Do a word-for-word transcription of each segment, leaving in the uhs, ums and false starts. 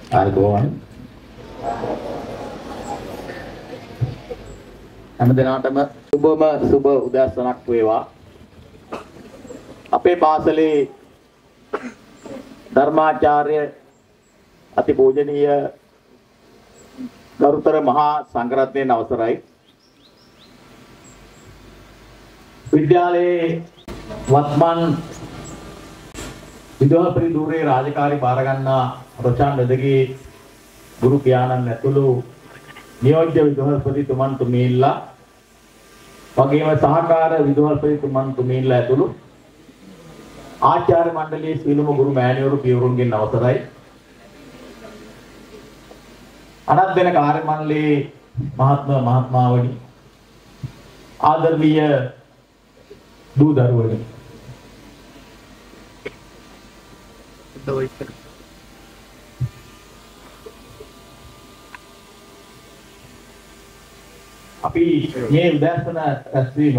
ආරම්භවන්න. හැමදෙනාටම සුබම සුබ උදෑසනක් වේවා. අපේ පාසලේ ධර්මාචාර්ය අතිපූජනීය ගරුතර මහා සංඝරත්නයන් අවසරයි. විද්‍යාලයේ වත්මන් විදුහල්පති ධූරේ රාජකාරී බාර ගන්නා රොචාන් වෙදගේ ගුරු පියාණන් ඇතුළු නියෝජ්‍ය විදුහල්පති තුමන් තුමීලා වගේම සහකාර විදුහල්පති තුමන් තුමීලා ඇතුළු ආචාර්ය මණ්ඩලයේ සීලම ගුරු මෑණිවරු පියවරුන්ගෙන් අවසරයි. අනත් දෙන කාර්ය මණ්ඩලයේ මහත්ම මහත්මාවනි ආදරණීය දූ දරුවනි අපි මේ උදෑසන රැස්වීම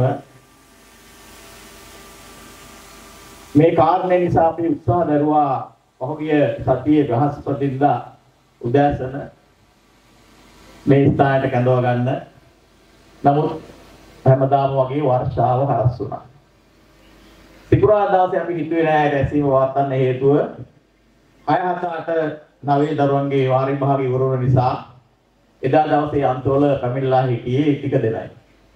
මේ කාරණේ නිසා අපි උත්සාහ දරුවා පහුගිය සතියේ බ්‍රහස්පතින්දා උදෑසන මේ ස්ථානයට කැඳව ගන්න. නමුත් හැමදාම වගේ වර්ෂාව හරස් වුණා. සිකුරාදා දවසේ අපි හිතුවේ නෑ රැස්වීම පවත්වන්න හේතුව හය හත අට නවයේ දරුවන්ගේ වාරි භාග ඉවර වුණ නිසා එදා දවසේ අන්තවල පැමිණලා හිටියේ ටික දෙනයි.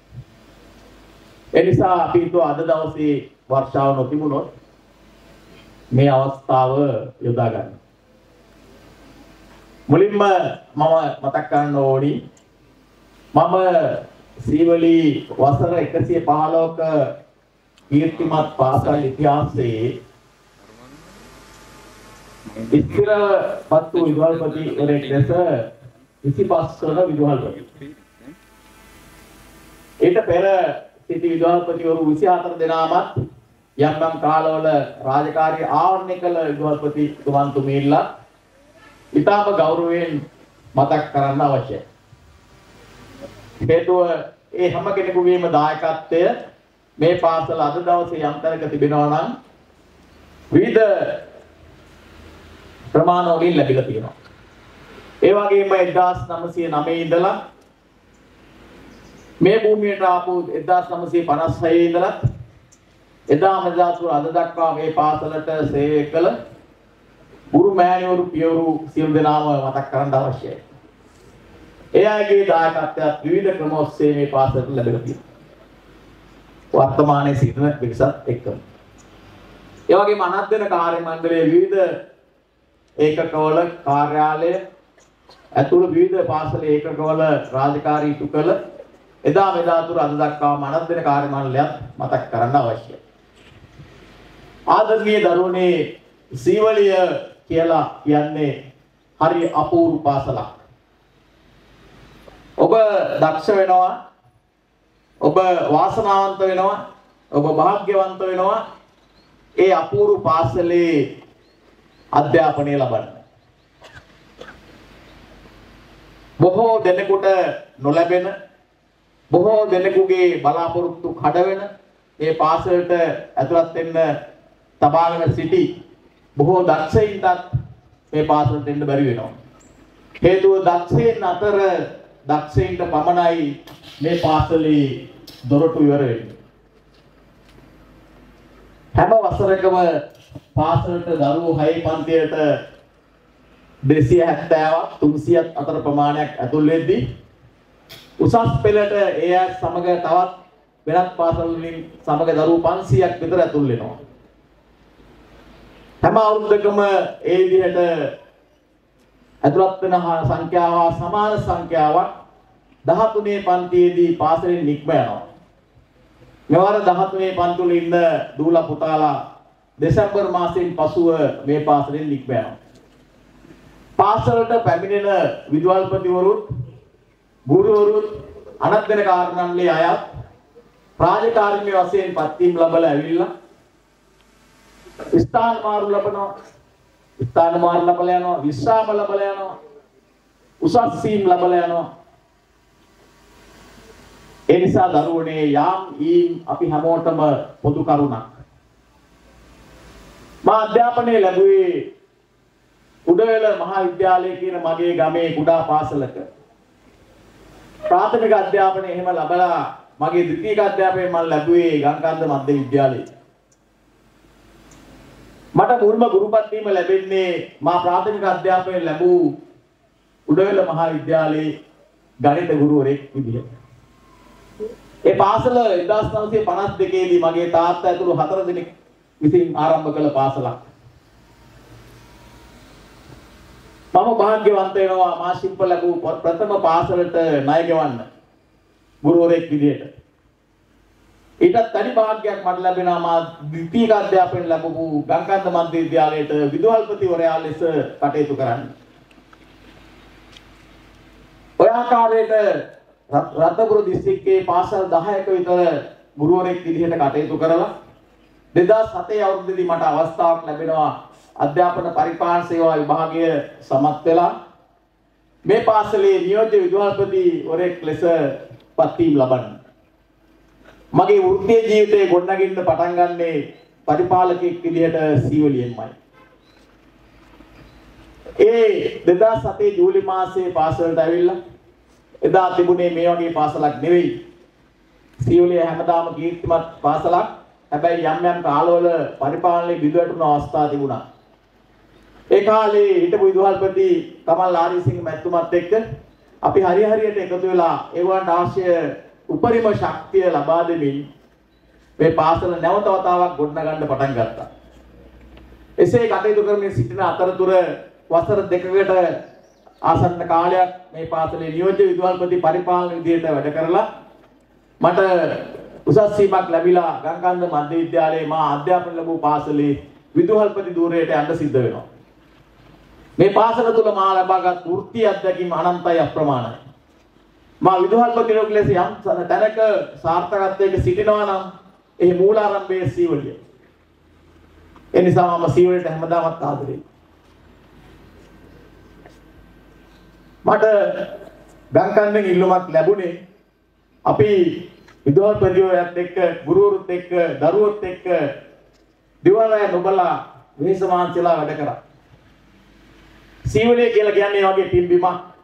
ඒ නිසා අපි හිතුවා අද දවසේ වර්ෂාව නොතිබුණොත් මේ අවස්ථාව යොදා ගන්න. මුලින්ම මම මතක් කරන්න ඕනි මම සීවලී වසර එකසිය පහළොවක කීර්තිමත් පාසල් ඉතිහාසයේ ඉස්තිරපත්තු විදුහල්පති වරෙක් ලෙස විසිපස් වන විදුහල්පති. ඊට පෙර සිටි විදුහල්පතිවරු විසිහතර දෙනාමත් යම් යම් කාලවල රාජකාරී ආවරණය කළ විදුහල්පති තුමන් තුමීලා ඉතාම ගෞරවයෙන් මතක් කරන්න අවශ්‍යයි. හේතුව ඒ හැම කෙනෙකුගේම දායකත්වය මේ පාසල අද දවසේ යම් තැනක තිබෙනවා නම් විවිධ ප්‍රමාණ වලින් ලැබිලා තියෙනවා. ඒ වගේම එක්දාස් නවසිය නවය ඉඳලා මේ භූමියට ආපු එක්දාස් නවසිය පනස් හය ඉඳලා එදා මෙදා තුර අද දක්වා මේ පාසලට සේවය කළ ගුරු මෑණිවරු පියවරු සියලු දෙනාම මතක් කරන්න අවශ්‍යයි. ඒ අයගේ දායකත්වයක් විවිධ ක්‍රම ඔස්සේ මේ පාසලට ලැබෙලා තියෙනවා. වර්තමානයේ සිටින පිරිසත් එක්කම. ඒ වගේම අනත් දෙන කාර්ය මණ්ඩලයේ විවිධ ඒකකවල කාර්යාලය ඇතුළු විවිධ පාසල ඒකකවල රාජකාරී ඉටු කළ එදා මෙදා තුර අද දක්වාම අනත් දෙන කාර්ය මණ්ඩලයක් මතක් කරන්න අවශ්‍යයි. ආදරණීය දරුවනේ සීවලිය කියලා කියන්නේ හරි අපූර්ව පාසලක්. ඔබ දක්ෂ වෙනවා, ඔබ වාසනාවන්ත වෙනවා, ඔබ වාග්යවන්ත වෙනවා ඒ අපූර්ව පාසලේ අධ්‍යාපනය ලබන්න. බොහෝ දෙනෙකුට නොලැබෙන, බොහෝ දෙනෙකුගේ බලාපොරොත්තු කඩ වෙන මේ පාසලට ඇතුළත් වෙන්න තබාගෙන සිටි බොහෝ දක්ෂයින්ටත් මේ පාසලට එන්න බැරි වෙනවා. හේතුව දක්ෂයින් අතර දක්ෂයින්ට පමණයි මේ පාසලේ දොරටු ඉවර වෙන්නේ. හැම වසරකම පාසලට දරුවෝ හය පන්තියට දෙසිය හැත්තෑවක් තුන්සියයක් අතර ප්‍රමාණයක් ඇතුල් වෙද්දී උසස් පෙළට ඒ අය සමග තවත් වෙනත් පාසල් වලින් සමග දරුවෝ පන්සියයක් විතර ඇතුල් වෙනවා. හැම අවුරුද්දකම ඒ විදිහට ඇතුළත් වෙන සංඛ්‍යාව සමාන සංඛ්‍යාවක් දහතුනේ පන්තියේදී පාසලෙන් නික්ම යනවා. මෙවර දහතුනේ පන්ති වල ඉන්න දූලා පුතාලා දෙසැම්බර් මාසයෙන් පසුව මේ පාසලෙන් නික්ම යනවා. පාසලට පැමිණෙන විදුහල්පතිවරුත් ගුරුවරුත් අනත් දෙන කාර්යමණ්ඩලයේ අයත් රාජකාරී වශයෙන් පත්වීම් ලැබලා ඇවිල්ලා ස්ථාන මාරු ලැබනවා. ස්ථාන මාරු ලැබලා යනවා, විශ්‍රාම ලැබලා යනවා, උසස් සීම් ලැබලා යනවා. ඒ නිසා දරුවනේ යාම් ඊම් අපි හැමෝටම පොදු කරුණක්. මා අධ්‍යාපනයේ ලැබුවේ උඩවැල මහාවිද්‍යාලය කියන මගේ ගමේ කුඩා පාසලක ප්‍රාථමික අධ්‍යාපනය එහෙම ලැබලා මගේ ද්විතීයික අධ්‍යාපනය මම ලැබුවේ ගංගාන්ද මධ්‍ය විද්‍යාලයේ. මට මුල්ම ගුරුපත් වීම ලැබෙන්නේ මා ප්‍රාථමික අධ්‍යාපනය ලැබූ උඩවැල මහාවිද්‍යාලයේ ගණිත ගුරුවරයෙක් විදිහට. ඒ පාසල එක්දාස් නවසිය පනස් දෙකේ දී මගේ තාත්තා ඇතුළු හතර දෙනෙක් විසින් ආරම්භ කළ පාසලක්. මම භාග්‍යවන්ත වෙනවා මා ශිල්ප ලැබූ ප්‍රථම පාසලට ණය ගෙවන්න ගුරුවරයෙක් විදිහට. ඊටත් වැඩි භාග්‍යයක් මට ලැබෙනවා මා ද්විතීයික අධ්‍යාපනය ලැබපු ගංගාන්ද මධ්‍ය විද්‍යාලයට විදුහල්පතිවරයා ලෙස කටයුතු කරන්න. ඔය ආකාරයට රත්නපුර දිස්ත්‍රික්කයේ පාසල් දහයක විතර ගුරුවරයෙක් විදිහට කටයුතු කරලා දෙදාස් හතේ අවුරුද්දේදී මට අවස්ථාවක් ලැබෙනවා අධ්‍යාපන පරිපාලන සේවා විභාගය සමත් වෙලා මේ පාසලේ නියෝජ්‍ය විදුහල්පතිවරයෙක් ලෙස පත්වීම ලබන්න. මගේ වෘත්තීය ජීවිතයේ ගොඩනගින්න පටන් ගන්නේ පරිපාලකෙක් විදිහට සීවලියෙන්මයි. ඒ දෙදාස් හතේ ජූලි මාසයේ පාසලට ඇවිල්ලා එදා තිබුණේ මේ වගේ පාසලක් නෙවෙයි. සීවලිය හැමදාම කීර්තිමත් පාසලක්. හැබැයි යම් යම් කාලවල පරිපාලනයේ බිඳවැටුණු අවස්ථා තිබුණා. ඒ කාලේ හිටපු විදුහල්පති කමල් ආරිසිංහ මැතිතුමත් එක්ක අපි හරි හරියට එකතු වෙලා ඒවට අවශ්‍ය උපරිම ශක්තිය ලබා දෙමින් මේ පාසල නැවත වතාවක් ගොඩනගන්න පටන් ගත්තා. එසේ කටයුතු කරමින් සිටින අතරතුර වසර දෙකකට ආසන්න කාලයක් මේ පාසලේ නියෝජ්‍ය විදුහල්පති පරිපාලන විදියට වැඩ කරලා මට උසස් සීමක් ලැබිලා ගංගාන්ද මධ්‍ය විද්‍යාලයේ මා අධ්‍යාපන ලැබූ පාසලේ විදුහල්පති ධූරයට යන්න සිද්ධ වෙනවා. මේ පාසල තුල මා ලබාගත් වෘත්තීය අත්දැකීම් අනන්තයි අප්‍රමාණයි. මා විදුහල්පතියෙක් ලෙස යම් තැනක සාර්ථකත්වයක සිටිනවා නම් එහි මූලාරම්භයේ සීවලිය. ඒ නිසා මම සීවලට හැමදාමත් ආදරෙයි. මට ගංගාන්දෙන් ඉල්ලුමක් ලැබුණේ අපි විදුහල්පතිවරයාත් එක්ක ගුරුවරුත් එක්ක දරුවොත් එක්ක දිවරය නොබලා වෙහෙස මාංශලා වැඩ කරා. සීවලේ කියලා කියන්නේ වගේ පිම්බීමක්.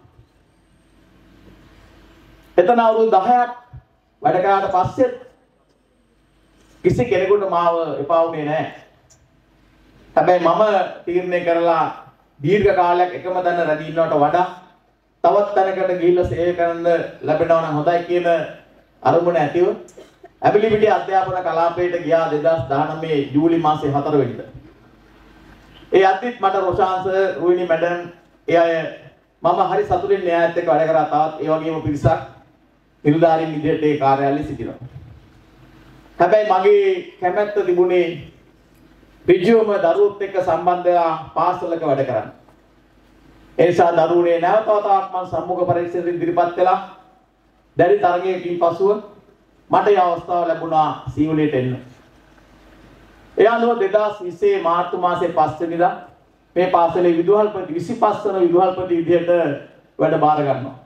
එතන අවුරුදු දහයක් වැඩ කරාට පස්සේ කිසි කෙනෙකුට මාව එපා වුණේ නැහැ. හැබැයි මම තීරණය කරලා දීර්ඝ කාලයක් එකම තැන රැඳී ඉන්නවට වඩා තවත් තැනකට ගිහිල්ලා සේවය කරන්න ලැබෙනවා නම් හොඳයි කියන අරමුණ ඇතිව ඇබිලිපිටිය අධ්‍යාපන කලාපයට ගියා දෙදාස් දහනවය ජූලි මාසේ හතර වෙනිදා. ඒ අද්දිත් මට රොෂාන්ස රුවිනි මැඩම් ඒ අය මම හරි සතුටින් න්‍යායත් එක්ක වැඩ කරා. තවත් ඒ වගේම පිරිසක් නිලධාරීන් විදිහට ඒ කාර්යාලයේ සිටිනවා. හැබැයි මගේ කැමැත්ත තිබුණේ ඍජුවම දරුවොත් එක්ක සම්බන්ධ වෙලා පාසලක වැඩ කරන්න. ඒ නිසා දරුවනේ නැවත වතාවක් මම සම්මුඛ පරීක්ෂණයට ඉදිරිපත් වෙලා දැඩි තරගයකින් පසුව මට මේ අවස්ථාව ලැබුණා සීවලයට එන්න. ඒ අනුව දෙදාස් විස්සේ මාර්තු මාසේ පස් වෙනිදා මේ පාසලේ විදුහල්පති විසිපස් වන විදුහල්පති විදිහට වැඩ බාර ගන්නවා.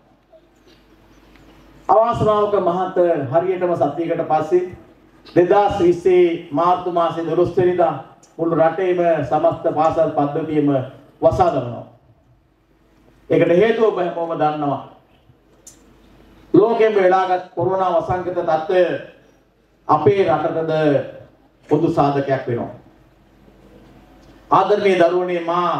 අවස්ථාවක මහත හරියටම සතියකට පස්සේ දෙදාස් විස්සේ මාර්තු මාසේ දොළොස් වෙනිදා මුළු රටේම සමස්ත පාසල් පද්ධතියම වසා දමනවා. ඒකට හේතුව ඔබ හැමෝම දන්නවා. ලෝකෙම වෙලාගත් කොරෝනා වසංගත තත්ත්වය අපේ රටටද පොදු සාධකයක් වෙනවා. ආදරණීය දරුවනේ මා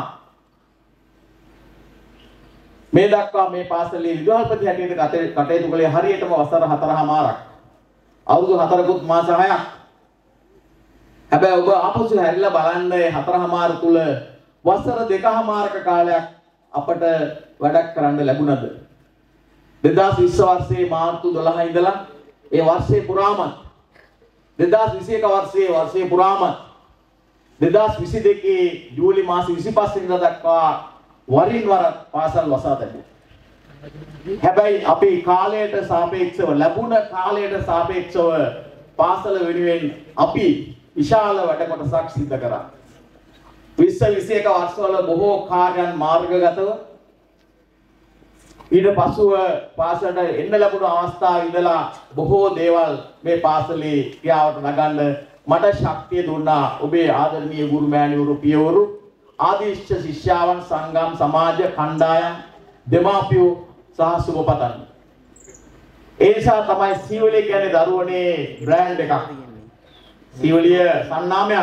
මේ දක්වා මේ පාසලේ විදුහල්පති හැටියට කටයුතු කළේ හරියටම වසර හතරමාරක්. අවුරුදු හතරකුත් මාස හයක්. හැබැයි ඔබ ආපසු හැරිලා බලන්න මේ හතරමාර තුල වසර දෙකමාරක කාලයක් අපට වැඩක් කරන්න ලැබුණද? දෙදාස් විස්ස වර්ෂයේ මාර්තු දොළහ ඉඳලා ඒ වර්ෂයේ පුරාම දෙදාස් විසි එක වර්ෂයේ වර්ෂයේ පුරාම දෙදාස් විසි දෙකේ ජූලි මාසේ විසිපස් වෙනිදා දක්වා වරින් වර පාසල් වසා තිබුණා. හැබැයි අපි කාලයට සාපේක්ෂව ලැබුණ කාලයට සාපේක්ෂව පාසල වෙනුවෙන් අපි විශාල වැඩ කොටසක් සිදු කරා. විස්ස විසි එක වර්ෂවල බොහෝ කාර්යයන් මාර්ගගතව ඊට පසුව පාසලට එන්න ලැබුණු අවස්ථාව ඉඳලා බොහෝ දේවල් මේ පාසලේ ක්‍රියාවට නගන්න මට ශක්තිය දුන්නා ඔබේ ආදරණීය ගුරු මෑණිවරු පියවරු ආදීශ්‍ය ශිෂ්‍යාවන් සංගම් සමාජ කණ්ඩායම් දෙමාපියෝ සහ සුබපතන්. ඒ නිසා තමයි සීවලිය කියන්නේ දරුවනේ බ්‍රෑන්ඩ් එකක්. සීවලිය සන්නාමයක්.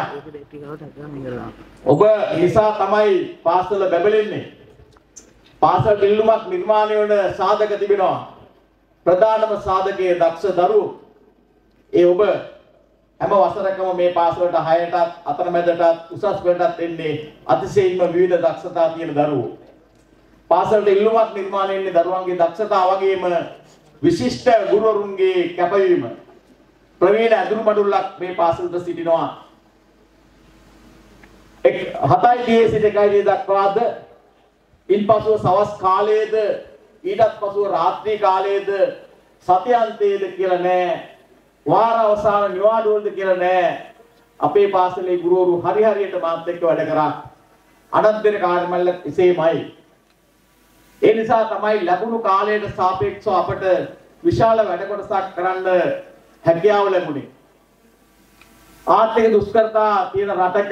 ඔබ නිසා තමයි පාසල බැබලෙන්නේ. පාසල බිල්ලුමක් නිර්මාණය වන සාධක තිබෙනවා. ප්‍රධානම සාධකයේ දක්ෂ දරුවෝ. ඒ ඔබ හැම වසරකම මේ පාසලට හයටත් අතරමැදටත් උසස් පෙළටත් එන්නේ අතිශයින්ම විවිධ දක්ෂතා තියෙන දරුවෝ. පාසලට ඉල්ලුමක් නිර්මාණය වෙන්නේ දරුවන්ගේ දක්ෂතා වගේම විශිෂ්ට ගුරුවරුන්ගේ කැපවීම. ප්‍රවීණ අඳුරු මඩුල්ලක් මේ පාසලට සිටිනවා. එක් හතයි තිහේ සිට එකයි දක්වාද ඉන්පසුව සවස් කාලයේද ඊටත් පසුව රාත්‍රී කාලයේද සතියන්තයේද කියලා නෑ. වාර අවසාන නිවාඩු වලද කියලා නෑ. අපේ පාසලේ ගුරුවරු හරි හරියට මාත් එක්ක වැඩ කරා. අනන්ත දින කාර්යමල්ල එසේමයි. ඒ නිසා තමයි ලැබුණු කාලයට සාපේක්ෂව අපට විශාල වැඩ කොටසක් කරන්න හැකියාව ලැබුණේ. ආර්ථික දුෂ්කරතා තියෙන රටක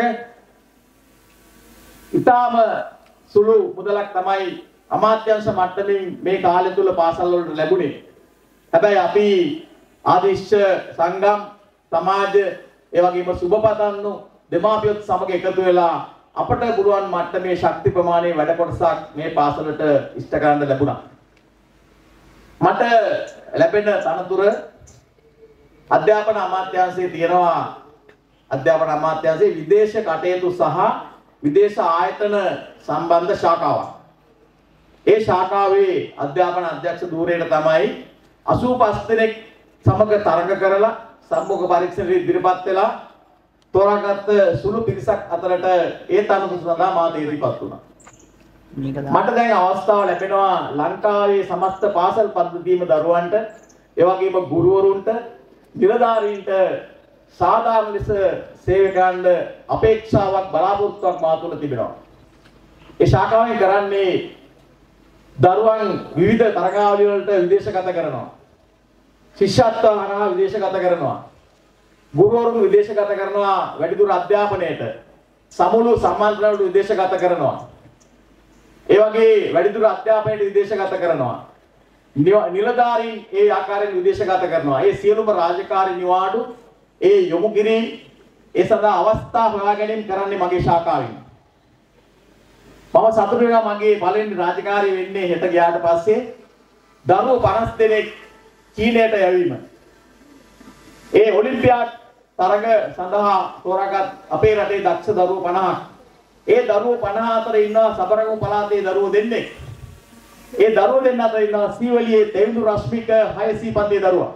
ඊටාම සුළු මුදලක් තමයි අමාත්‍යාංශ මට්ටමින් මේ කාලය තුල පාසල් වලට ලැබුණේ. හැබැයි අපි ආදේශ සංගම් සමාජ ඒ වගේම සුබපතන්නු දෙමාපියොත් සමග එකතු වෙලා අපට පුළුවන් මට්ටමේ ශක්ති ප්‍රමාණයේ වැඩ කොටසක් මේ පාසලට ඉෂ්ට කරන්න ලැබුණා. මට ලැබෙන තනතුර අධ්‍යාපන අමාත්‍යාංශයේ තියෙනවා. අධ්‍යාපන අමාත්‍යාංශයේ විදේශ කටයුතු සහ විදේශ ආයතන සම්බන්ධ ශාඛාවක්. ඒ ශාඛාවේ අධ්‍යාපන අධ්‍යක්ෂ ධූරයට තමයි අසූ පහ දෙනෙක් සමග තරඟ කරලා සම්මුඛ පරීක්ෂණෙ ඉදිරිපත් වෙලා තෝරාගත් සුළු පිරිසක් අතරට ඒ තනතුර සඳහා මා ඉදිරිපත් වුණා. මට දැන් අවස්ථාව ලැබෙනවා ලංකාවේ සමස්ත පාසල් පද්ධතියේම දරුවන්ට ඒ වගේම ගුරුවරුන්ට නිලධාරීන්ට සාධාරණ ලෙස සේවය කරන්න අපේක්ෂාවක් බලාපොරොත්තුවක් මා තුළ තිබෙනවා. ඒ ශාඛාවෙන් කරන්නේ දරුවන් විවිධ තරගාවලි වලට විදේශගත කරනවා. ශිෂ්‍යත්ව හරහා විදේශගත කරනවා. ගුරුවරුන් විදේශගත කරනවා වැඩිදුර අධ්‍යාපනයට. සමුළු සම්මාන්ත්‍රණ වලට විදේශගත කරනවා. ඒ වගේ වැඩිදුර අධ්‍යාපනයට විදේශගත කරනවා. නිලධාරීන් ඒ ආකාරයෙන් විදේශගත කරනවා. ඒ සියලුම රාජකාරී නිවාඩු ඒ යොමු කිරීම ඒ සඳහා අවස්ථා හොයා ගැනීම කරන්නේ මගේ ශාඛාවෙන්. මම සතුටු වෙනවා මගේ පළවෙනි රාජකාරිය වෙන්නේ හෙට ගියාට පස්සේ දරුවෝ පනස් දෙනෙක් චීනයට යවීම. ඒ ඔලිම්පියාඩ් තරග සඳහා තෝරාගත් අපේ රටේ දක්ෂ දරුවෝ පනහක්. ඒ දරුවෝ පනහ අතර ඉන්නවා සබරගමු පළාතේ දරුවෝ දෙන්නෙක්. ඒ දරුවෝ දෙන්න අතර ඉන්නවා සීවලියේ තෙවිඳු රශ්මික හයසී පන්තියේ දරුවා.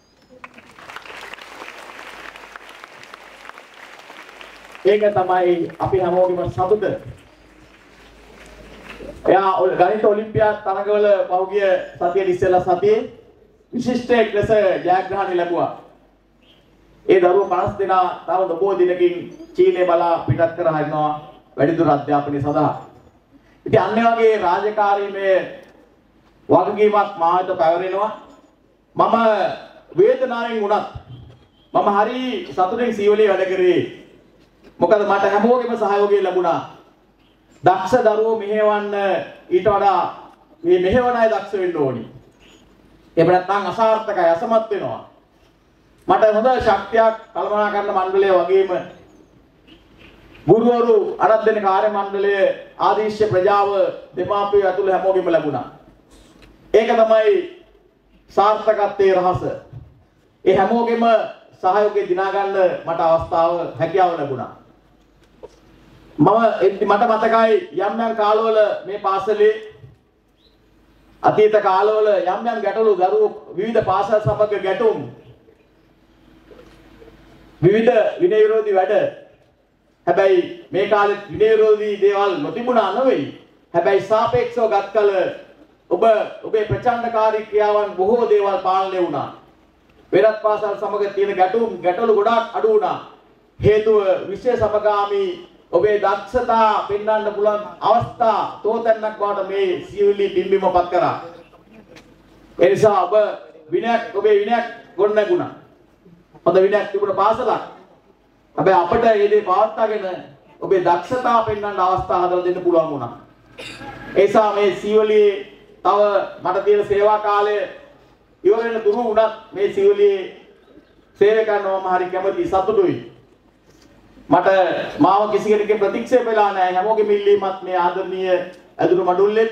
ඒක තමයි අපි හැමෝගෙම සතුට. එයා ගණිත ඔලිම්පියාඩ් තරගවල පහුගිය සතියේ ඉස්සෙල්ලා සතියේ විශිෂ්ට ලෙස ජයග්‍රහණ ලැබුවා. ඒ දරුවෝ පනස් දෙනා තව බොහෝ දිනකින් චීනය බලා පිටත් කර හරිනවා වැඩිදුර අධ්‍යාපනය සඳහා. ඉතින් අන්න වගේ රාජකාරීමේ වගකීමක් මාත පැවරෙනවා. මම වේදනාවෙන් වුණත් මම හරි සතුටින් සීවලේ වැඩ කරේ. මොකද මට හැමෝගෙම සහයෝගය ලැබුණා. දක්ෂ දරුවෝ මෙහෙවන්න ඊට වඩා මේ මෙහෙවන අය දක්ෂ වෙන්න ඕනි. එහෙම නැත්නම් අසාර්ථකයි අසමත් වෙනවා. මට හොඳ ශක්තියක් කළමනාකරන මණ්ඩලය වගේම ගුරුවරු අරත් දෙන කාර්ය මණ්ඩලය ආදීශ්‍ය ප්‍රජාව දෙමාපියෝ ඇතුළු හැමෝගෙම ලැබුණා. ඒක තමයි සාර්ථකත්වයේ රහස. ඒ හැමෝගෙම සහයෝගය දිනා ගන්න මට අවස්ථාව හැකියාව ලැබුණා. මම මට මතකයි යම් යම් කාලවල මේ පාසලේ අතීත කාලවල යම් යම් ගැටලු දරුවෝ විවිධ පාසල් සමග ගැටුම් විවිධ විනය විරෝධී වැඩ. හැබැයි මේ කාලේ විනය විරෝධී දේවල් නොතිබුණා නෙවෙයි. හැබැයි සාපේක්ෂව ගත් කල ඔබ ඔබේ ප්‍රචණ්ඩකාරී ක්‍රියාවන් බොහෝ දේවල් පාලනය වුණා. වෙනත් පාසල් සමග තියෙන ගැටුම් ගැටලු ගොඩාක් අඩු වුණා. හේතුව විශේෂ සමගාමී ඔබේ දක්ෂතා පෙන්වන්න පුළුවන් අවස්ථා තෝතැන්නක් බවට මේ සීවලි බිම්බිමපත් කරා. ඒ නිසා ඔබ විනයක් ඔබේ විනයක් ගොඩනැගුණා. හොඳ විනයක් තිබුණ පාසලක්. හැබැයි අපිට මේ දේ පවත්වාගෙන ඔබේ දක්ෂතාව පෙන්වන්න අවස්ථා හදලා දෙන්න පුළුවන් වුණා. ඒ නිසා මේ සීවලියේ තව මට තියෙන සේවා කාලය ඉවර වෙන දුරු වුණත් මේ සීවලියේ සේවය කරනවම හරි කැමති සතුටුයි. මට මාව කිසි කෙනෙක්ගේ ප්‍රතික්ෂේප වෙලා නැහැ. හැමෝගෙම ඉල්ලීමත් මේ ආදරණීය ඇදුණු මඩුල්ලෙත්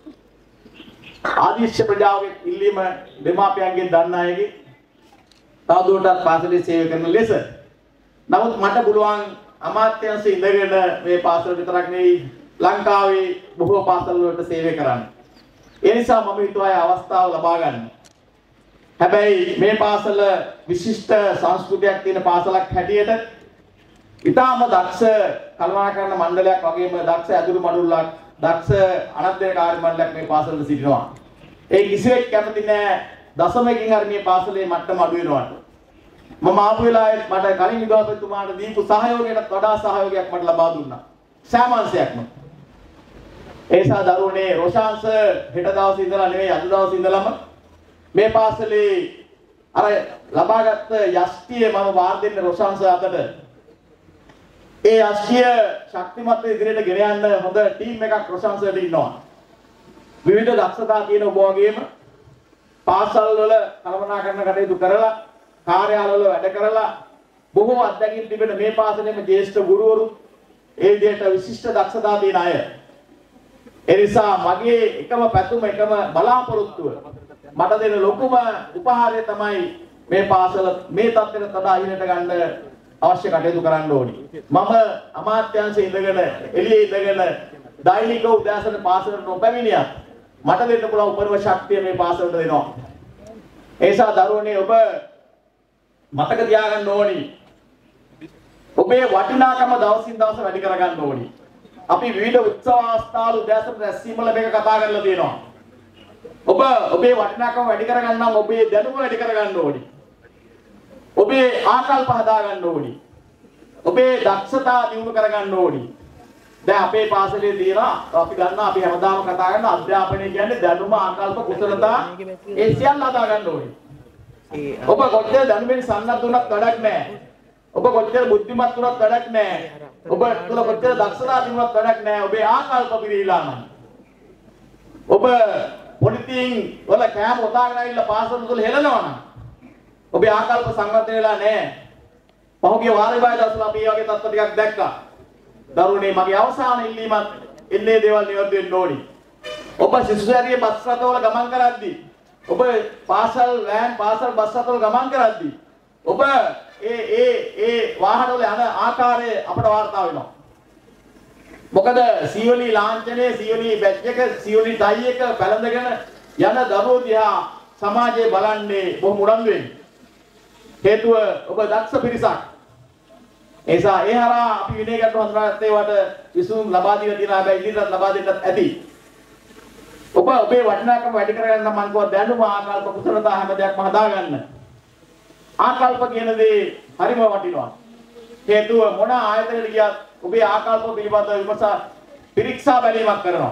ආදිශ්‍ය ප්‍රජාවේ ඉල්ලීම දෙමාපියන්ගෙන් දන්න අයගේ තවදුරටත් පාසලේ සේවය කරන ලෙස. නමුත් මට පුළුවන් අමාත්‍යාංශයේ ඉඳගෙන මේ පාසල විතරක් නෙවෙයි ලංකාවේ බොහෝ පාසල් වලට සේවය කරන්න. ඒ නිසා මම හිතුවා අවස්ථාව ලබා ගන්න. හැබැයි මේ පාසල විශිෂ්ට සංස්කෘතියක් තියෙන පාසලක් හැටියට ඊටාම දක්ෂ කළමනාකරණ මණ්ඩලයක් වගේම දක්ෂ ඇදුරු මඩුල්ලක් දක්ෂ අනධ්‍යයනකාරී මණ්ඩලයක් මේ පාසලේ සිටිනවා. ඒ කිසිවෙක් කැමති නෑ දශමයකින් හරි මේ පාසලේ මට්ටම අඩු වෙනවට. මම ආපු වෙලාවේ මට කලින් විද්‍යාපතිතුමාට දීපු සහයෝගයකට වඩා සහයෝගයක් මට ලබා දුන්නා. සෑමංශයක්ම. ඒ නිසා දරුවනේ රොෂාන්ස හෙට දවසේ ඉඳලා නෙවෙයි අද දවසේ ඉඳලම මේ පාසලේ අර ලබාගත් යෂ්ටිය මම වාර දෙන්න රොෂාන්ස අතට. ඒ යෂ්ටිය ශක්තිමත් ඉදිරියට ගෙන යන්න හොඳ ටීම් එකක් රොෂාන්සට ඉන්නවා. විවිධ දක්ෂතා තියෙන ඔබ වගේම පාසල් වල කළමනාකරණ කටයුතු කරලා කාර්යාල වල වැඩ කරලා බොහෝ අත්දැකීම් තිබෙන මේ පාසලේම ජ්‍යෙෂ්ඨ ගුරුවරු ඒ විදිහට විශිෂ්ට දක්ෂතා තියෙන අය. ඒ නිසා මගේ එකම පැතුම එකම බලාපොරොත්තුව මට දෙන ලොකුම උපහාරය තමයි මේ පාසල මේ තත්ත්වයට තදා ඉහළට ගන්න අවශ්‍ය කටයුතු කරන්න ඕනි. මම අමාත්‍යාංශයේ ඉඳගෙන එළියේ ඉඳගෙන දෛනික උදෑසන පාසලට නොපැමිණියත් මට දෙන්න පුළුවන් උපරිම ශක්තිය මේ පාසලට දෙනවා. ඒ නිසා දරුවනේ ඔබ මතක තියාගන්න ඕනි. ඔබේ වටිනාකම දවසින් දවස වැඩි කරගන්න ඕනි. අපි විවිධ උත්සව අවස්ථාවල උදෑසන රැස්වීම් වල මේක කතා කරලා තියෙනවා. ඔබ ඔබේ වටිනාකම වැඩි කරගන්න නම් ඔබේ දැනුම වැඩි කරගන්න ඕනි. ඔබේ ආකල්ප හදා ගන්න ඕනි. ඔබේ දක්ෂතා දියුණු කරගන්න ඕනි. දැන් අපේ පාසලේ තියෙනවා අපි දන්නා අපි හැමදාම කතා කරන අධ්‍යාපනය කියන්නේ දැනුම ආකල්ප කුසලතා ඒ සියල්ල හදා ගන්න ඕනි. ඔබ කොච්චර දැනුමින් සන්නද්ධ වුණත් වැඩක් නැහැ. ඔබ කොච්චර බුද්ධිමත් වුණත් වැඩක් නැහැ. ඔබ තුල කොච්චර දක්ෂතා තිබුණත් වැඩක් නැහැ. ඔබේ ආකල්ප පිරීලා නම්. ඔබ පොලිතින් වල කෑම උදාගෙන ආවිල්ලා පාසල තුල හෙලනවා නම් ඔබේ ආකල්ප සංවර්ධනය වෙලා නැහැ. පහුගිය වාරේ වගේ දවසල අපි මේ වගේ තත්ත්ව ටිකක් දැක්කා. දරුවනේ මගේ අවසාන ඉල්ලීමත් එන්නේ දේවල් නිවැරදි වෙන්න ඕනි. ඔබ ශිෂ්‍යයන්ගේ බස් රථවල ගමන් කරද්දී ඔබ පාසල් වෑන් පාසල් බස් රථවල ගමන් කරද්දී ඔබ ඒ ඒ ඒ වාහනවල යන ආකාරය අපට වාර්තා වෙනවා. මොකද සීවලි ලාංඡනයේ සීවලි බැච් එක සීවලි ටයි එක පැලඳගෙන යන දරුවෝ දිහා සමාජයේ බලන්නේ බොහොම උනන්දුවෙන්. හේතුව ඔබ දක්ෂ පිරිසක්. ඒ නිසා ඒ හරහා අපි විනය ගැටළු හඳුනාගත්ත ඒවාට විසඳුම් ලබා දීලා තියෙනවා. හැබැයි ඉදිරියට ලබා දෙන්නත් ඇති. ඔබ ඔබේ වටිනාකම වැඩි කරගන්න මම කව දැනුම ආකල්ප කුසලතා හැම දෙයක්ම හදාගන්න. ආකල්ප කියන දේ හරිම වටිනවා. හේතුව මොන ආයතනයකට ගියත් ඔබේ ආකල්ප පිළිබඳව විමසා පරීක්ෂා බැලීමක් කරනවා.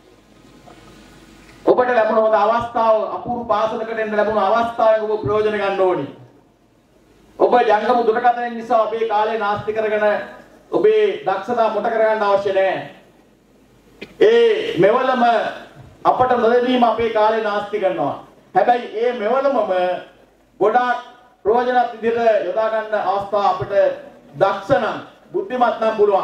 ඔබට ලැබුණ හොඳ අවස්ථාව අපූර්ව පාසලකට එන්න ලැබුණ අවස්ථාවෙන් ඔබ ප්‍රයෝජන ගන්න ඕනි. ඔබ ජංගම දුරකථනයෙන් නිසා ඔබේ කාලය නාස්ති කරගෙන ඔබේ දක්ෂතා මොට කරගන්න අවශ්‍ය නැහැ. ඒ මෙවලම අපට නොදැනීම අපේ කාලය නාස්ති කරනවා. හැබැයි ඒ මෙවලමම ගොඩාක් ප්‍රයෝජනවත් විදිහට යොදා ගන්න අවස්ථාව අපිට දක්ෂ නම් බුද්ධිමත් නම් පුළුවන්.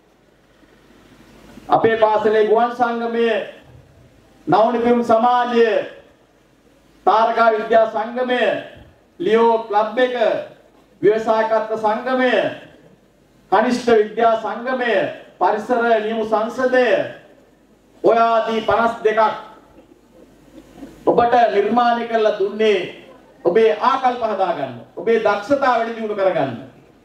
අපේ පාසලේ ගුවන් සංගමයේ නවනිපියුම් සමාජය තාරකා විද්‍යා සංගමය ලියෝ ක්ලබ් එක ව්‍යවසායකත්ව සංගමය කනිෂ්ඨ විද්‍යා සංගමය පරිසර නියම සංසදය ඔය ආදී පනස් දෙකක් ඔබට නිර්මාණය කරලා දුන්නේ ඔබේ ආකල්ප හදාගන්න ඔබේ දක්ෂතාව වැඩි දියුණු කරගන්න.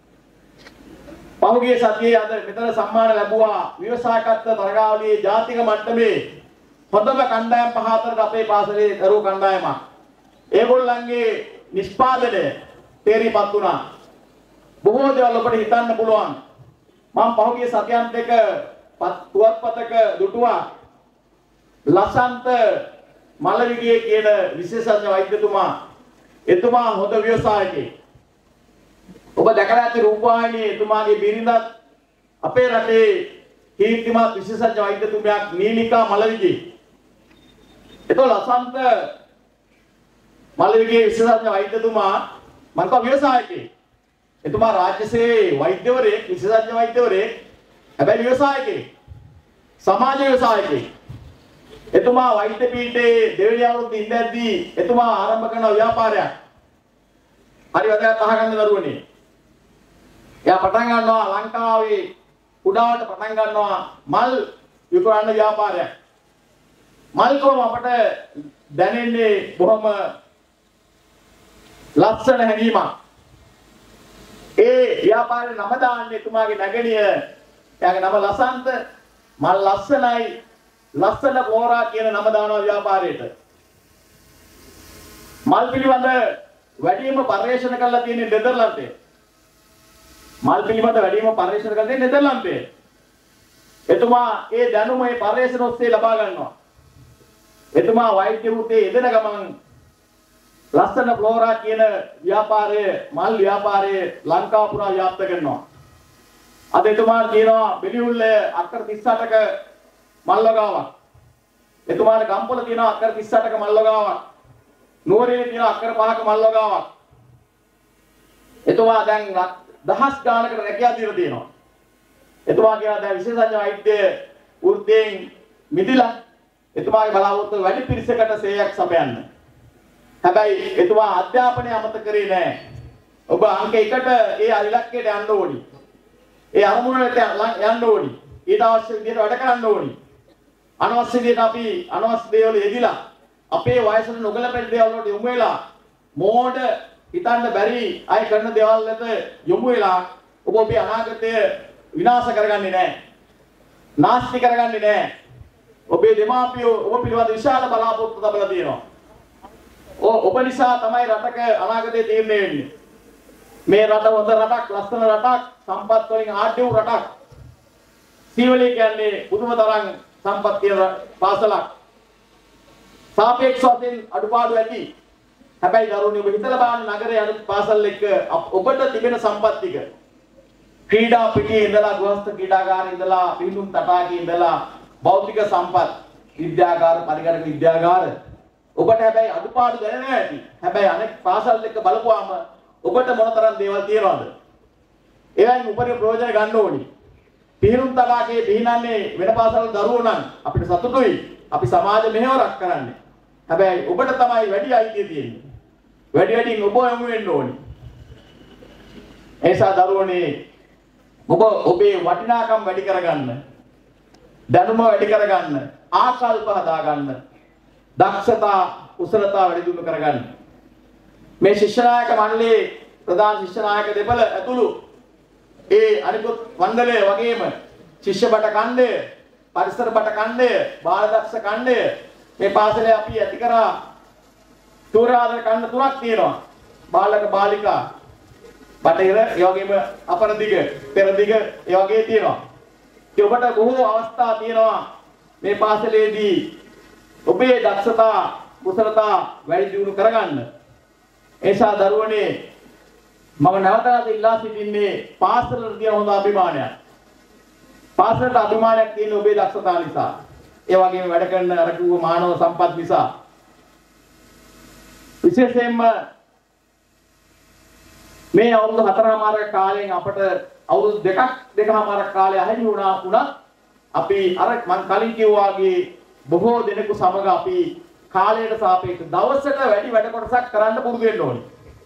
පහුගිය සතියේ අද මෙතන සම්මාන ලැබුවා ව්‍යවසායකත්ව තරගාවලියේ ජාතික මට්ටමේ හොඳම කණ්ඩායම් පහ අතරට අපේ පාසලේ දරුවෝ කණ්ඩායමක්. ඒගොල්ලන්ගේ නිෂ්පාදනය තේරිපත් වුණා. බොහෝ දේවල් ඔබට හිතන්න පුළුවන්. මම පහුගිය සතියන් දෙක පුවත්පතක දුටුවා ලසන්ත මලවිගේ කියන විශේෂඥ වෛද්‍යතුමා. එතුමා හොඳ ව්‍යවසායකයෙක්. ඔබ දැකලා ඇති රූපවාහිනියේ එතුමාගේ බිරිඳත් අපේ රටේ කීර්තිමත් විශේෂඥ වෛද්‍යතුමයක් නීලිකා මලවිගේ. එතකොට ලසන්ත මලවිගේ විශේෂඥ වෛද්‍යතුමා මම කව ව්‍යවසායකයෙක්. එතුමා රාජ්‍ය සේවයේ වෛද්‍යවරයෙක්, විශේෂඥ වෛද්‍යවරයෙක්. හැබැයි ව්‍යවසායකයෙක්. සමාජ ව්‍යවසායකයෙක්. එතුමා වෛද්‍ය පීඨයේ දෙවෙනි අවුරුද්ද ඉඳද්දී එතුමා ආරම්භ කරන ව්‍යාපාරයක්. හරි වැදගත් අහගන්න දරුවනේ. එයා පටන් ගන්නවා ලංකාවේ කුඩාවට පටන් ගන්නවා මල් විකුණන ව්‍යාපාරයක්. මල් කොම අපට දැනෙන්නේ බොහොම ලස්සන හැඟීමක්. ඒ ව්‍යාපාරේ නම දාන්නේ එතුමාගේ නැගණිය. එයාගේ නම ලසන්ත. මල් ලස්සනයි. ලස්සන පෝරා කියන නම දානවා ව්‍යාපාරයට. මල් පිළිබඳ වැඩිම පරිශන කරලා තියෙන්නේ නෙදර්ලන්තයේ. මල් පිළිබඳ වැඩිම පරිශන කරලා තියෙන්නේ නෙදර්ලන්තයේ. එතුමා ඒ දැනුම ඒ පරිශන ඔස්සේ ලබා ගන්නවා. එතුමා වෛද්‍ය වෘත්තියේ යෙදෙන ගමන් ලස්සන ෆ්ලෝරා කියන ව්‍යාපාරයේ මල් ව්‍යාපාරයේ ලංකාව පුරා ව්‍යාප්ත කරනවා. අද එතුමා කියනවා බෙලිඋල්ලේ අක්කර තිස් අටක මල් වගාවක්. එතුමාට ගම්පොළ තියෙනවා අක්කර තිස් අටක මල් වගාවක්. නුවරේ තියෙනවා අක්කර පහක මල් වගාවක්. එතුමා දැන් දහස් ගානකට රැකියාව දීලා තියෙනවා. එතුමා කියනවා දැන් විශේෂඥ වෛද්‍ය වෘත්තියෙන් මිදිලා එතුමාගේ බලාපොරොත්තු වැඩි පිරිසකට සේවයක් සපයන්න. හැබැයි එතුමා අධ්‍යාපනය අමතක කරේ නැහැ. ඔබ අංක එකට ඒ ඉලක්කයට යන්න ඕනි. ඒ අරමුණට යන්න ඕනි. ඊට අවශ්‍ය විදිහට වැඩ කරන්න ඕනි. අනවශ්‍ය විදිහට අපි අනවශ්‍ය දේවල් යෙදිලා අපේ වයසට නොගැලපෙන දේවල් වලට යොමු වෙලා මෝඩ හිතන්න බැරි අය කරන දේවල් වලට යොමු වෙලා ඔබ ඔබේ අනාගතය විනාශ කරගන්නේ නැහැ. නාස්ති කරගන්නේ නැහැ. ඔබේ දෙමාපියෝ ඔබ පිළිබඳ විශාල බලාපොරොත්තු තබලා තියෙනවා. ඔබ නිසා තමයි රටක අනාගතය තීරණය වෙන්නේ. මේ රට හොඳ රටක්, ලස්සන රටක්, සම්පත් වලින් ආඩ්‍ය වූ රටක්. සීවලී කියන්නේ පුදුම තරම් සම්පත් තියෙන පාසලක්. සාපේක්ෂ වශයෙන් අඩුපාඩු ඇති. හැබැයි දරුවනේ ඔබ හිතලා බලන්න නගරයේ අනිත් පාසල් එක්ක ඔබට තිබෙන සම්පත් ටික. ක්‍රීඩා පිටියේ ඉඳලා ගෘහස්ත ක්‍රීඩාගාරේ ඉඳලා පිළිතුම් තටාකේ ඉඳලා භෞතික සම්පත්, විද්‍යාගාර, පරිගණක විද්‍යාගාර ඔබට හැබැයි අඩුපාඩු දැනෙනවා ඇති. හැබැයි අනෙක් පාසල් එක්ක බලපුවාම ඔබට මොනතරම් දේවල් තියෙනවද? ඒවෙන් උපරිම ප්‍රයෝජන ගන්න ඕනි. පිහිනුම් තලාකේ පිහිනන්නේ වෙන පාසල් දරුවෝ නම් අපිට සතුටුයි. අපි සමාජ මෙහෙවරක් කරන්නේ. හැබැයි ඔබට තමයි වැඩි අයිතිය තියෙන්නේ. වැඩි වැඩියෙන් ඔබ යමු වෙන්න ඕනි. ඒසා දරුවනේ ඔබ ඔබේ වටිනාකම් වැඩි කරගන්න. දැනුම වැඩි කරගන්න. ආකල්ප හදාගන්න. දක්ෂතා කුසලතා වැඩි දියුණු කරගන්න. මේ ශිෂ්‍ය නායක මණ්ඩලයේ ප්‍රධාන ශිෂ්‍ය නායක දෙපළ ඇතුළු ඒ අනිකුත් මණ්ඩලය වගේම ශිෂ්‍ය බට ඛණ්ඩය, පරිසර බට ඛණ්ඩය, බාලදක්ෂ ඛණ්ඩය මේ පාසලේ අපි ඇති කරා තුරාදර ඛණ්ඩ තුනක් තියෙනවා. බාලක බාලිකා බටහිර ඒ වගේම අපරදිග, පෙරදිග ඒ වගේ තියෙනවා. ඒ ඔබට බොහෝ අවස්ථා තියෙනවා මේ පාසලේදී ඔබේ දක්ෂතා කුසලතා වැඩි දියුණු කරගන්න. ඒසා දරුවනේ මම නැවතත් ඉල්ලා සිටින්නේ පාසලට තියෙන හොඳ අභිමානයක්. පාසලට අභිමානයක් තියෙන ඔබේ දක්ෂතා නිසා. ඒ වගේම වැඩ කරන අර කිව්ව මානව සම්පත් නිසා. විශේෂයෙන්ම මේ අවුරුදු හතරමාරක කාලයෙන් අපට අවුරුදු දෙකක් දෙකමාරක කාලය අහිමි වුණා වුණත් අපි අර මම කලින් කිව්වා වගේ බොහෝ දෙනෙකු සමග අපි කාලයට සාපේක්ෂව දවසට වැඩි වැඩ කොටසක් කරන්න පුරුදු වෙන්න ඕනේ.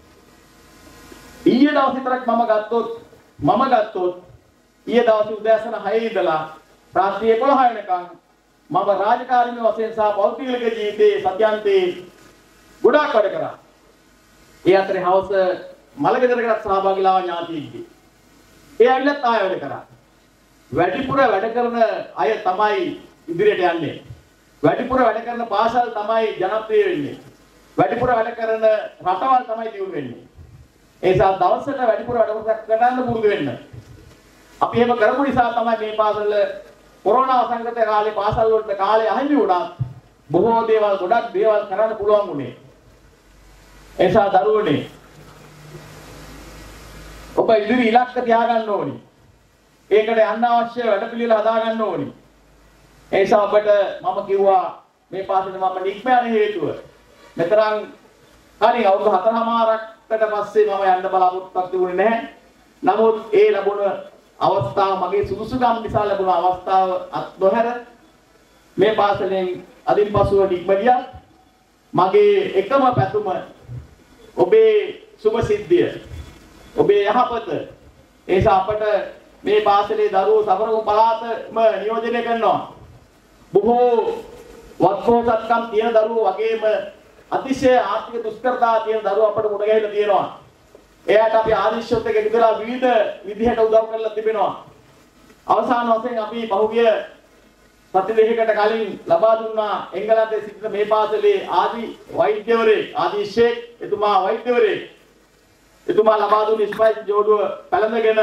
ඊයේ දවස් විතරක් මම ගත්තොත් මම ගත්තොත් ඊයේ දවස් උදෑසන හය ඉඳලා රාත්‍රී එකොළහ වෙනකන් මම රාජකාරීමේ වශයෙන් සහ පෞද්ගලික ජීවිතයේ සත්‍යන්තේ ගොඩාක් වැඩ කරා. ඒ අතරේ හවස මලගෙදරකට සහභාගීලා ඥාතියින්ගේ. ඒ ඇවිල්ලත් ආයෙ වැඩ කරා. වැඩිපුර වැඩ කරන අය තමයි ඉදිරියට යන්නේ. වැඩිපුර වැඩ කරන පාසල් තමයි ජනප්‍රිය වෙන්නේ. වැඩිපුර වැඩ කරන රටවල් තමයි දියුණු වෙන්නේ. ඒ නිසා දවසට වැඩිපුර වැඩ කරන්න පුරුදු වෙන්න. අපි එහෙම කරපු නිසා තමයි මේ පාසල කොරෝනා සංකත කාලේ පාසල් වලට කාලේ අහිමි වුණා. බොහෝ දේවල් ගොඩක් දේවල් කරන්න පුළුවන් වුණේ. ඒ නිසා දරුවනේ ඔබ ඉදිරි ඉලක්ක තියාගන්න ඕනි. ඒකට යන්න අවශ්‍ය වැඩපිළිවෙල හදා ගන්න ඕනි. ඒ නිසා අපිට මම කිව්වා මේ පාසලේ මම නික්ම යන හේතුව මෙතරම් හරි අවුරුදු හතරමාරකට පස්සේ මම යන්න බලාපොරොත්තුක් තිබුණේ නැහැ. නමුත් ඒ ලැබුණ අවස්ථාව මගේ සුදුසුකම් නිසා ලැබුණ අවස්ථාව අත් නොහැර මේ පාසලෙන් අදින් පසුව නික්ම ගියා. මගේ එකම පැතුම ඔබේ සුභ සිද්ධිය, ඔබේ යහපත. ඒ නිසා අපට මේ පාසලේ දරුවෝ සමරගම පළාතම නියෝජනය කරනවා. බොහෝ වත්පොහසත්කම් තියෙන දරුවෝ වගේම අතිශය ආර්ථික දුෂ්කරතා තියෙන දරුවෝ අපට මුණ ගැහිලා තියෙනවා. එයාට අපි ආදිශ්‍යොත් එක එකතුලා විවිධ විදිහට උදව් කරලා තිබෙනවා. අවසාන වශයෙන් අපි පහුගිය සති දෙකකට කලින් ලබා දුන්නා එංගලන්තයේ සිටින මේ පාසලේ ආදි වෛද්‍යවරයෙක්, ආදි ෂේක් එතුමා වෛද්‍යවරයෙක්. එතුමා ලබා දුන්න ස්පයිස් ජෝඩුව පැලඳගෙන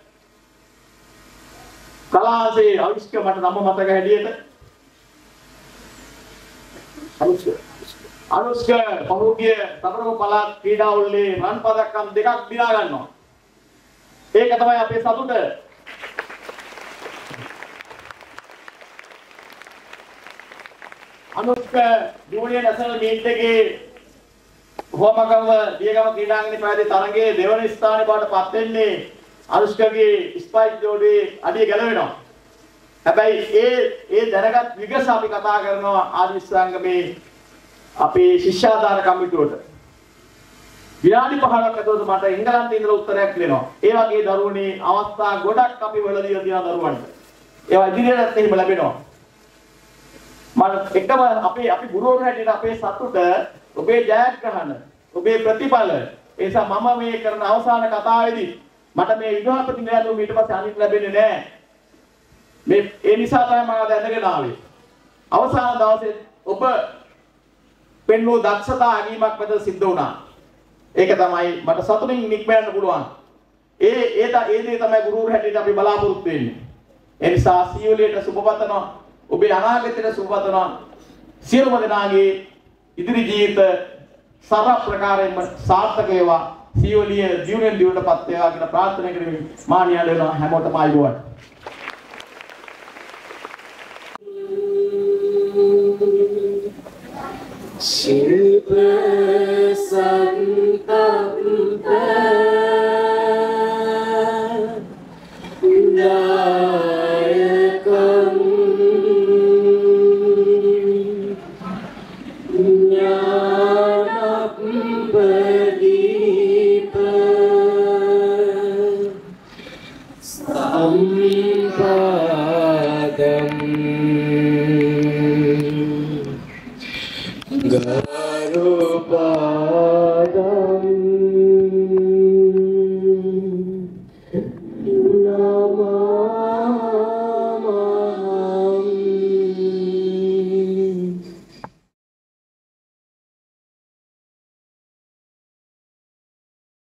කලාසේ අවිෂ්ක මට නම මතක හැටියට අනුෂ්ක අනුෂ්ක පහුගිය සතරක පළාත් ක්‍රීඩාවලේ රන් පදක්කම් දෙකක් දිනා ගන්නවා. ඒක තමයි අපේ සතුට. අනුෂ්ක ජූනියර් නැෂනල් මීට් එකේ හෝමගම දියගම ක්‍රීඩාංගණයේ පැවති තරගයේ දෙවන ස්ථානයේ බවට පත් වෙන්නේ අනුෂ්කගේ ස්පයික් ජෝඩුවේ අඩිය ගැලවෙනවා. හැබැයි ඒ ඒ දැනගත් විගස අපි කතා කරනවා ආදිස්සංගමේ අපේ ශිෂ්‍යාධාර කමිටුවට. විනාඩි පහක් ඇතුළත මට එංගලන්තයේ ඉඳලා උත්තරයක් දෙනවා. ඒ වගේ දරුවනේ අවස්ථා ගොඩක් අපි වලදීලා තියෙන දරුවන්ට. ඒවා ඉදිරියටත් එහෙම ලැබෙනවා. මම එකම අපේ අපි ගුරුවරු හැටියට අපේ සතුට ඔබේ ජයග්‍රහණ, ඔබේ ප්‍රතිඵල. ඒ නිසා මම මේ කරන අවසාන කතාවේදී මට මේ විදුහල්පති මෙයාලු ඊට පස්සේ අනිත් ලැබෙන්නේ නැහැ. මේ ඒ නිසා තමයි මම අද ඇඳගෙන ආවේ. අවසාන දවසේ ඔබ පෙන්වූ දක්ෂතා අගීමක් මත සිද්ධ වුණා. ඒක තමයි මට සතුටින් නික්ම යන්න පුළුවන්. ඒ ඒ ඒ දේ තමයි ගුරුවරු හැටියට අපි බලාපොරොත්තු වෙන්නේ. ඒ නිසා සියලුට සුබපතනවා. ඔබේ අනාගතයට සුබපතනවා. සියලුම දෙනාගේ ඉදිරි ජීවිත සර්ව ප්‍රකාරයෙන්ම සාර්ථක වේවා. සියලුලිය ජීවන දියුණුවටපත් වේවා කියලා ප්‍රාර්ථනා කරමින් මා නියල වෙනවා හැමෝටම ආයුබෝවන්. शिल्प संकल्प दायकं ज्ञानप्रदीप सम्पादम् Garupa